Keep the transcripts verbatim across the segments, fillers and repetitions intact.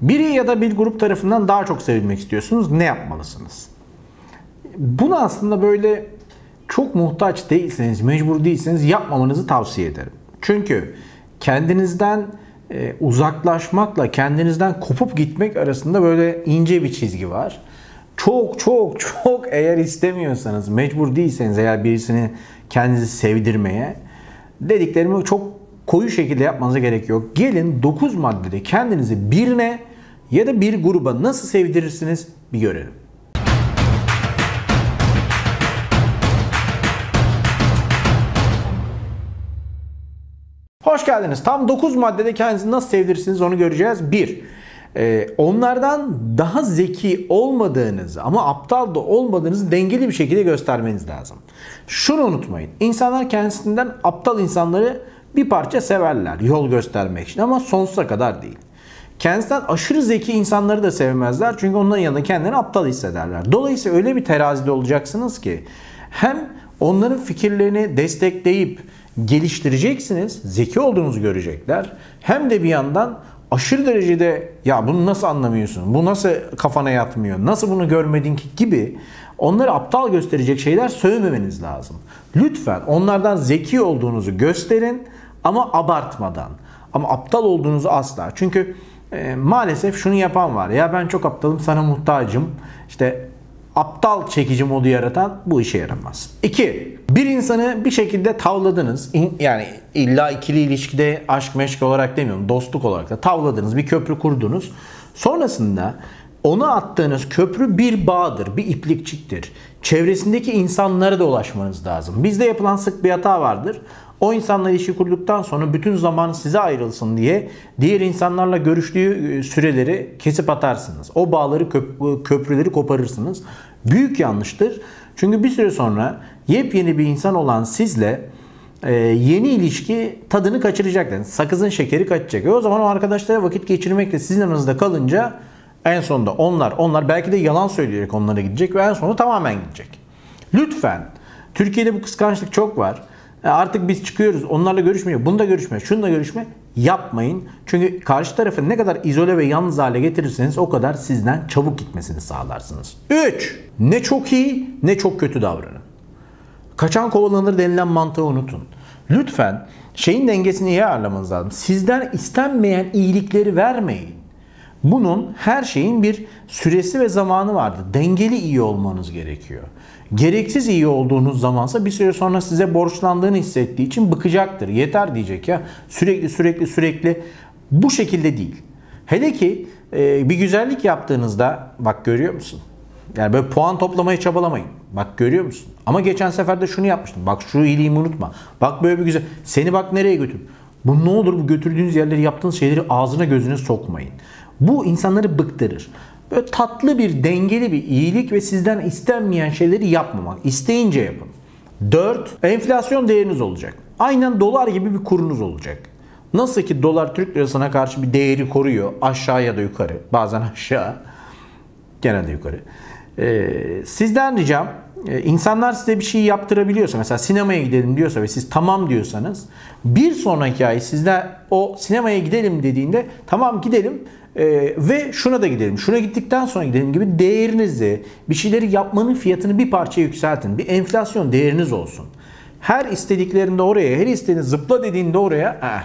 Biri ya da bir grup tarafından daha çok sevilmek istiyorsunuz. Ne yapmalısınız? Bunu aslında böyle çok muhtaç değilseniz, mecbur değilseniz yapmamanızı tavsiye ederim. Çünkü kendinizden e, uzaklaşmakla kendinizden kopup gitmek arasında böyle ince bir çizgi var. Çok çok çok eğer istemiyorsanız, mecbur değilseniz eğer birisini kendinizi sevdirmeye, dediklerimi çok koyu şekilde yapmanıza gerek yok. Gelin dokuz maddede kendinizi birine ya da bir gruba nasıl sevdirirsiniz bir görelim. Hoş geldiniz. Tam dokuz maddede kendinizi nasıl sevdirirsiniz onu göreceğiz. bir. Ee, onlardan daha zeki olmadığınızı ama aptal da olmadığınızı dengeli bir şekilde göstermeniz lazım. Şunu unutmayın. İnsanlar kendisinden aptal insanları bir parça severler yol göstermek için ama sonsuza kadar değil. Kendisinden aşırı zeki insanları da sevmezler çünkü onların yanında kendilerini aptal hissederler. Dolayısıyla öyle bir terazide olacaksınız ki hem onların fikirlerini destekleyip geliştireceksiniz, zeki olduğunuzu görecekler. Hem de bir yandan aşırı derecede ya bunu nasıl anlamıyorsun, bu nasıl kafana yatmıyor, nasıl bunu görmedin ki gibi onları aptal gösterecek şeyler söylememeniz lazım. Lütfen onlardan zeki olduğunuzu gösterin ama abartmadan. Ama aptal olduğunuzu asla. Çünkü e, maalesef şunu yapan var. Ya ben çok aptalım, sana muhtacım. İşte aptal çekici modu yaratan bu işe yaramaz. iki. Bir insanı bir şekilde tavladınız. Yani illa ikili ilişkide aşk meşk olarak demiyorum. Dostluk olarak da tavladınız. Bir köprü kurdunuz. Sonrasında ona attığınız köprü bir bağdır. Bir iplikçiktir. Çevresindeki insanlara da ulaşmanız lazım. Bizde yapılan sık bir hata vardır. O insanla ilişki kurduktan sonra bütün zaman size ayrılsın diye diğer insanlarla görüştüğü süreleri kesip atarsınız. O bağları, köp köprüleri koparırsınız. Büyük yanlıştır. Çünkü bir süre sonra yepyeni bir insan olan sizle e, yeni ilişki tadını kaçıracak. Yani sakızın şekeri kaçacak. E o zaman o arkadaşlara vakit geçirmekle sizin aranızda kalınca en sonunda onlar, onlar belki de yalan söyleyerek onlara gidecek ve en sonunda tamamen gidecek. Lütfen, Türkiye'de bu kıskançlık çok var. Artık biz çıkıyoruz, onlarla görüşmüyor, bunda görüşme, şununla görüşme yapmayın. Çünkü karşı tarafı ne kadar izole ve yalnız hale getirirseniz o kadar sizden çabuk gitmesini sağlarsınız. üç. Ne çok iyi ne çok kötü davranın. Kaçan kovalanır denilen mantığı unutun. Lütfen şeyin dengesini iyi ayarlamanız lazım. Sizden istenmeyen iyilikleri vermeyin. Bunun her şeyin bir süresi ve zamanı vardır. Dengeli iyi olmanız gerekiyor. Gereksiz iyi olduğunuz zamansa bir süre sonra size borçlandığını hissettiği için bıkacaktır. Yeter diyecek ya. Sürekli sürekli sürekli bu şekilde değil. Hele ki e, bir güzellik yaptığınızda bak görüyor musun? Yani böyle puan toplamaya çabalamayın. Bak görüyor musun? Ama geçen sefer de şunu yapmıştım. Bak şu iyiliğimi unutma. Bak böyle bir güzel. Seni bak nereye götür. Bu ne olur bu götürdüğünüz yerleri yaptığınız şeyleri ağzına gözüne sokmayın. Bu insanları bıktırır. Böyle tatlı bir, dengeli bir iyilik ve sizden istenmeyen şeyleri yapmamak. İsteyince yapın. dört. Enflasyon değeriniz olacak. Aynen dolar gibi bir kurunuz olacak. Nasıl ki dolar Türk lirasına karşı bir değeri koruyor. Aşağı ya da yukarı. Bazen aşağı. Genelde yukarı. Ee, sizden ricam insanlar size bir şey yaptırabiliyorsa, mesela sinemaya gidelim diyorsa ve siz tamam diyorsanız bir sonraki ay sizde o sinemaya gidelim dediğinde tamam gidelim Ee, ve şuna da gidelim, şuna gittikten sonra gidelim gibi değerinizi, bir şeyleri yapmanın fiyatını bir parça yükseltin. Bir enflasyon değeriniz olsun. Her istediklerinde oraya, her istediğini zıpla dediğinde oraya eh.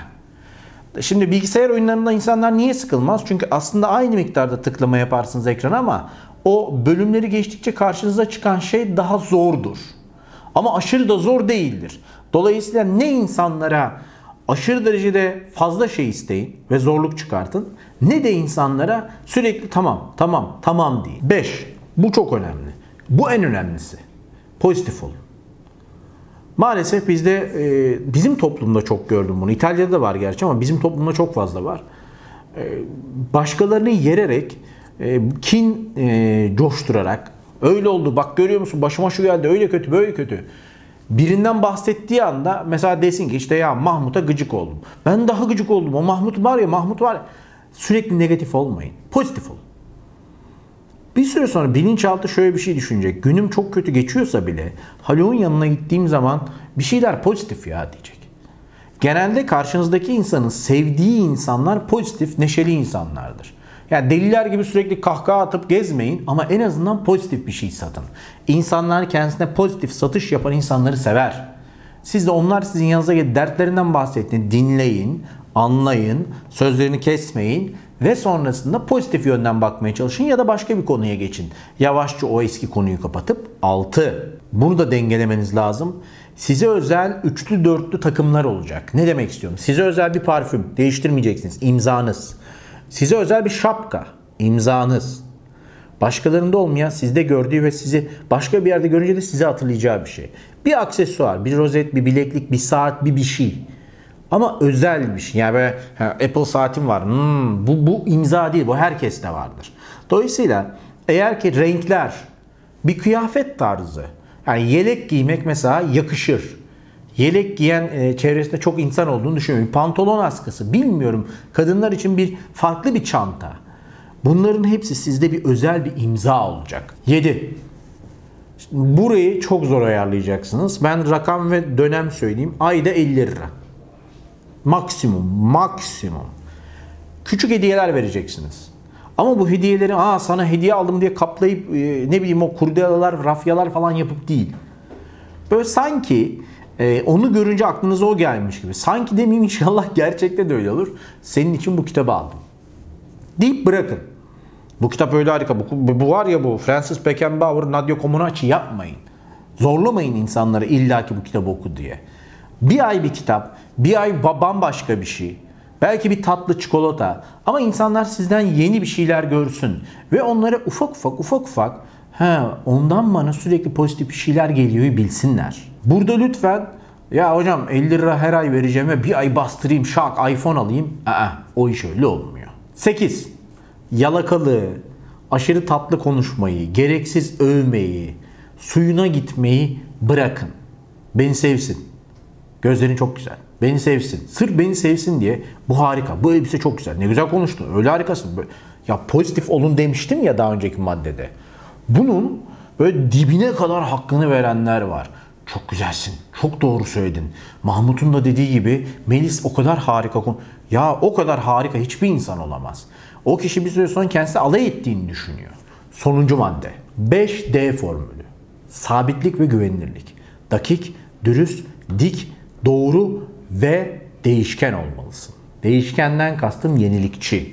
Şimdi bilgisayar oyunlarında insanlar niye sıkılmaz? Çünkü aslında aynı miktarda tıklama yaparsınız ekrana ama o bölümleri geçtikçe karşınıza çıkan şey daha zordur. Ama aşırı da zor değildir. Dolayısıyla ne insanlara aşırı derecede fazla şey isteyin ve zorluk çıkartın, ne de insanlara sürekli tamam, tamam, tamam deyin. beş. Bu çok önemli. Bu en önemlisi. Pozitif olun. Maalesef bizde, e, bizim toplumda çok gördüm bunu. İtalya'da da var gerçi ama bizim toplumda çok fazla var. E, başkalarını yererek, e, kin e, coşturarak, öyle oldu bak görüyor musun başıma şu geldi, öyle kötü, böyle kötü. Birinden bahsettiği anda mesela desin ki işte ya Mahmut'a gıcık oldum. Ben daha gıcık oldum. O Mahmut var ya, Mahmut var ya. Sürekli negatif olmayın. Pozitif olun. Bir süre sonra bilinçaltı şöyle bir şey düşünecek. Günüm çok kötü geçiyorsa bile Haluk'un yanına gittiğim zaman bir şeyler pozitif ya diyecek. Genelde karşınızdaki insanın sevdiği insanlar pozitif, neşeli insanlardır. Yani deliler gibi sürekli kahkaha atıp gezmeyin ama en azından pozitif bir şey satın. İnsanlar kendisine pozitif satış yapan insanları sever. Siz de onlar sizin yanınıza gelip dertlerinden bahsettiğini dinleyin, anlayın, sözlerini kesmeyin ve sonrasında pozitif yönden bakmaya çalışın ya da başka bir konuya geçin. Yavaşça o eski konuyu kapatıp altı. Bunu da dengelemeniz lazım. Size özel üçlü dörtlü takımlar olacak. Ne demek istiyorum? Size özel bir parfüm değiştirmeyeceksiniz. İmzanız. Size özel bir şapka. İmzanız. Başkalarında olmayan, sizde gördüğü ve sizi başka bir yerde görünce de size hatırlayacağı bir şey. Bir aksesuar, bir rozet, bir bileklik, bir saat, bir bir şey. Ama özel bir şey. Yani böyle Apple saatim var. Hmm, bu, bu imza değil. Bu herkeste vardır. Dolayısıyla eğer ki renkler, bir kıyafet tarzı. Yani yelek giymek mesela yakışır. Yelek giyen e, çevresinde çok insan olduğunu düşünüyorum. Pantolon askısı. Bilmiyorum. Kadınlar için bir farklı bir çanta. Bunların hepsi sizde bir özel bir imza olacak. yedi. Burayı çok zor ayarlayacaksınız. Ben rakam ve dönem söyleyeyim. Ayda elli lira. Maksimum. Maksimum. Küçük hediyeler vereceksiniz. Ama bu hediyeleri aa sana hediye aldım diye kaplayıp e, ne bileyim o kurdelalar, rafyalar falan yapıp değil. Böyle sanki e, onu görünce aklınıza o gelmiş gibi. Sanki demeyeyim inşallah gerçekte de öyle olur. Senin için bu kitabı aldım. Deyip bırakın. Bu kitap öyle harika. Bu, bu var ya bu Francis Beckenbauer, Nadia Comaneci yapmayın. Zorlamayın insanları illaki bu kitabı oku diye. Bir ay bir kitap, bir ay bambaşka bir şey. Belki bir tatlı çikolata. Ama insanlar sizden yeni bir şeyler görsün. Ve onlara ufak ufak ufak ufak he, ondan bana sürekli pozitif bir şeyler geliyor bilsinler. Burada lütfen ya hocam elli lira her ay vereceğim ve bir ay bastırayım şak iPhone alayım. Aa, o iş öyle olmuyor. sekiz. Yalakalığı, aşırı tatlı konuşmayı, gereksiz övmeyi, suyuna gitmeyi bırakın. Beni sevsin. Gözlerin çok güzel. Beni sevsin. Sırf beni sevsin diye bu harika. Bu elbise çok güzel. Ne güzel konuştun. Öyle harikasın. Böyle, ya pozitif olun demiştim ya daha önceki maddede. Bunun böyle dibine kadar hakkını verenler var. Çok güzelsin. Çok doğru söyledin. Mahmut'un da dediği gibi Melis o kadar harika. Ya o kadar harika hiçbir insan olamaz. O kişi bir süre sonra kendisi alay ettiğini düşünüyor. Sonuncu madde. beş D formülü. Sabitlik ve güvenilirlik. Dakik, dürüst, dik, doğru ve değişken olmalısın. Değişkenden kastım yenilikçi.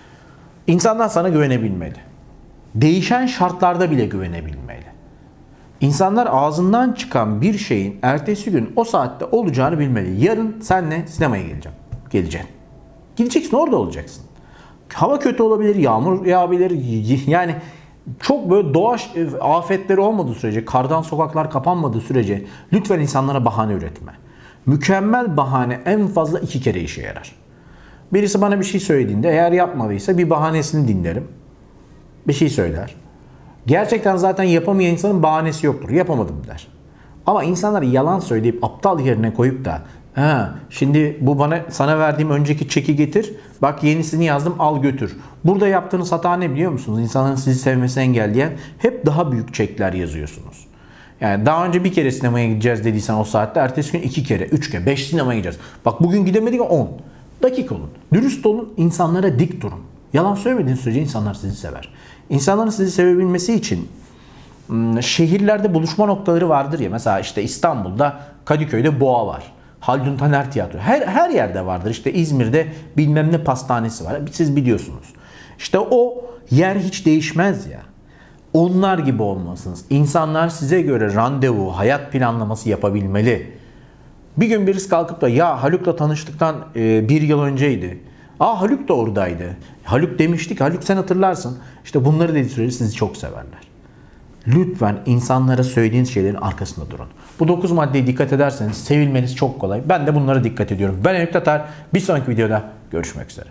İnsanlar sana güvenebilmeli. Değişen şartlarda bile güvenebilmeli. İnsanlar ağzından çıkan bir şeyin ertesi gün o saatte olacağını bilmeli. Yarın senle sinemaya geleceğim. Geleceksin. Gideceksin, orada olacaksın. Hava kötü olabilir, yağmur yağabilir. Yani çok böyle doğa afetleri olmadığı sürece, kardan sokaklar kapanmadığı sürece lütfen insanlara bahane üretme. Mükemmel bahane en fazla iki kere işe yarar. Birisi bana bir şey söylediğinde eğer yapmadıysa bir bahanesini dinlerim. Bir şey söyler. Gerçekten zaten yapamayan insanın bahanesi yoktur. Yapamadım der. Ama insanlar yalan söyleyip aptal yerine koyup da ha, şimdi bu bana sana verdiğim önceki çeki getir. Bak yenisini yazdım al götür. Burada yaptığınız hata ne biliyor musunuz? İnsanların sizi sevmesini engelleyen hep daha büyük çekler yazıyorsunuz. Yani daha önce bir kere sinemaya gideceğiz dediysen o saatte ertesi gün iki kere, üç kere, beş sinemaya gideceğiz. Bak bugün gidemedik on. Dakik olun. Dürüst olun. İnsanlara dik durun. Yalan söylemediğiniz sürece insanlar sizi sever. İnsanların sizi sevebilmesi için şehirlerde buluşma noktaları vardır ya. Mesela işte İstanbul'da Kadıköy'de Boğa var. Haldun Taner Tiyatro. Her, her yerde vardır. İşte İzmir'de bilmem ne pastanesi var. Siz biliyorsunuz. İşte o yer hiç değişmez ya. Onlar gibi olmalısınız. İnsanlar size göre randevu, hayat planlaması yapabilmeli. Bir gün birisi kalkıp da ya Haluk'la tanıştıktan e, bir yıl önceydi. Aa Haluk da oradaydı. Haluk demiştik. Haluk sen hatırlarsın. İşte bunları dediği sürece sizi çok severler. Lütfen insanlara söylediğiniz şeylerin arkasında durun. Bu dokuz maddeye dikkat ederseniz sevilmeniz çok kolay. Ben de bunlara dikkat ediyorum. Ben Haluk Tatar. Bir sonraki videoda görüşmek üzere.